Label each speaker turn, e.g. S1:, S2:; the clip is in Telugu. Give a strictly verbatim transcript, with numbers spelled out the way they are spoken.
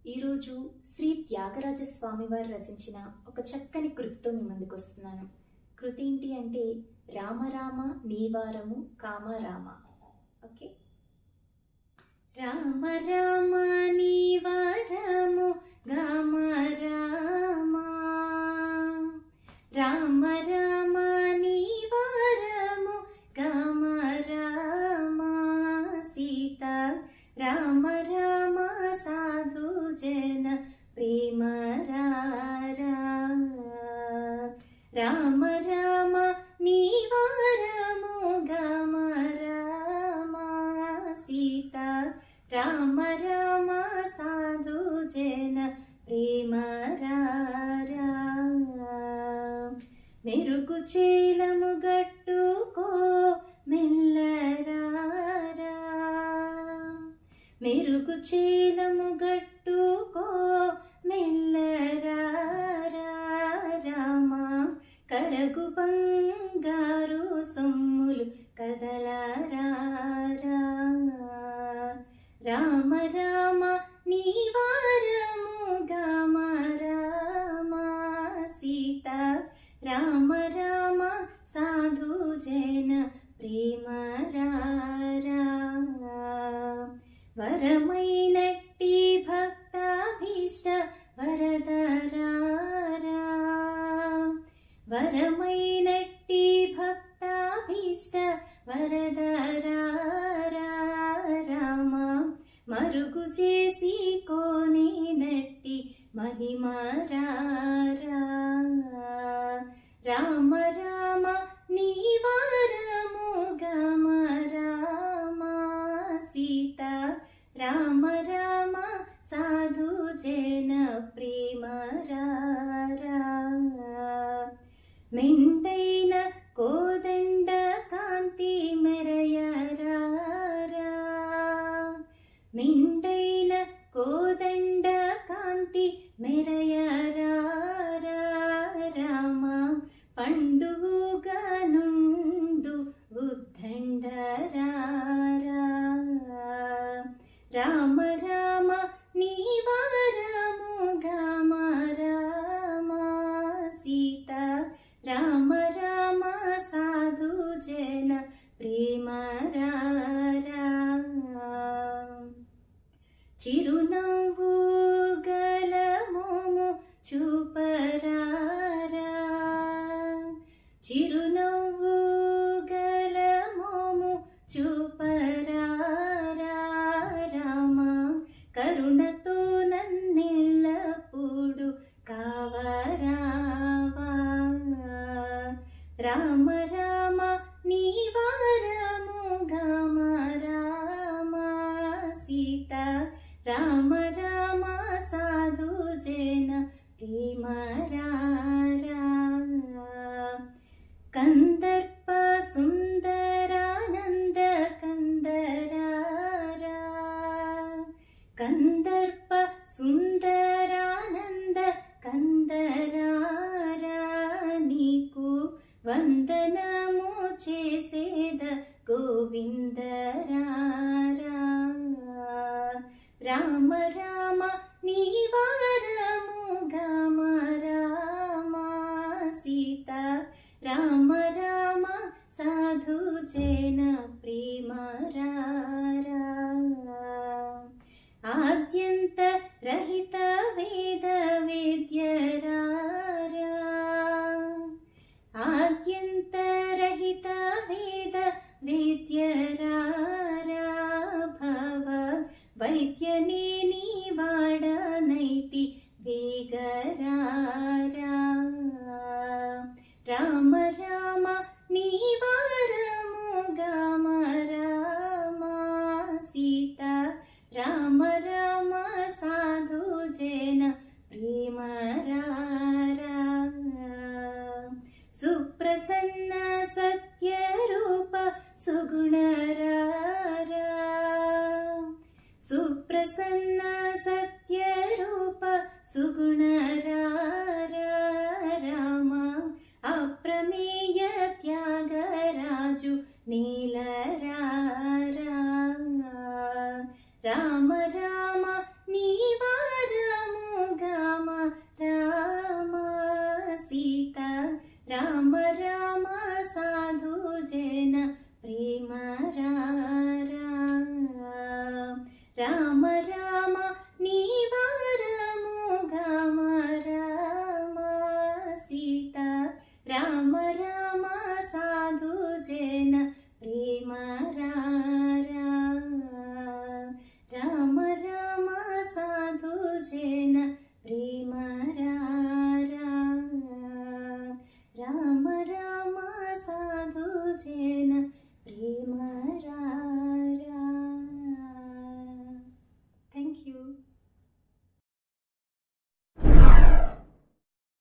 S1: ఈరోజు శ్రీ త్యాగరాజ స్వామి వారు రచించిన ఒక చక్కని కృతితో మీ ముందుకు వస్తున్నాను. కృతి ఏంటి అంటే రామరామ నీవారము కామరామ. ఓకే, రామ రామ నీవారము గామరామ, రామ రామ నీవారము గామరామ, సీత రామ రామ సాధు జన ప్రేమ రారా, రామ రామ నీవారము గమ రామ, సీత రామ రామ సాధు జన ప్రేమ రారా, మెరుగు చేలము గట్టుకో మెల్లరారా, మెరుగు చేలము గట్టుకో మెల్లరారా, రామ కరగు బంగారు సొమ్ములు కదలరారా, రామ రామ నీవారము గమ రామ, సీత రామ రామ సాధు జన ప్రేమ రారా, వరమైనట్టి భక్తాభీష్ట వరదరారా, వరమైనట్టి భక్తాభీష్ట వరదరారా, రామ మరుగు చేసి కోనేనట్టి మహిమ రారా, రామ రామ నీవారము గమ రామ, సీత రామ రామ సాధు జన ప్రేమ రారా, మెండైన కోదండ కాంతి మెరయరారా, మెండైన కోదండ కాంతి మెరయరారా, రామ పండుగగా నుండు ఉద్దండరారా, రామ రామ నీవారము గమ రామ, సీత రామ రామ సాధు జన ప్రేమ రారా, చిరునవ్వు గల మోము చూపరారా, చిరునవ్వు గల మోము చూపరారా, రామ కరుణతో నన్నెల్లప్పుడు కావరావా, రామ రామ నీవారము గమ రామ, సీత రామ రామ సాధు జన ప్రేమ రారా, కందర్ప సుందరానంద కందరారా, కందర్ప సుందరానంద కందరారా, నీకు వందనము చేసేద గోవిందరారా, రామ రామ నీవారము గమ రామ, సీత రామ రామ సాధు జన ప్రేమ రారా, ఆద్యంత రహిత వేద వేద్యరారా, ఆద్యంత రహిత వేద వేద్యరారా, భవ వైద్యనే నీవాడనైతి వేగరారా, రామ రామ నీవారము గమ రామ, సీత రామ రామ సాధు జన ప్రేమ రారా, సుప్రసన్న సత్య రూప సుగుణరారా, సుప్రసన్న సత్య రూప సుగుణరారా, రామ అప్రమేయ త్యాగరాజు నీలరారా, రామ రామ నీవార రామ సాధు జన ప్రేమ రామ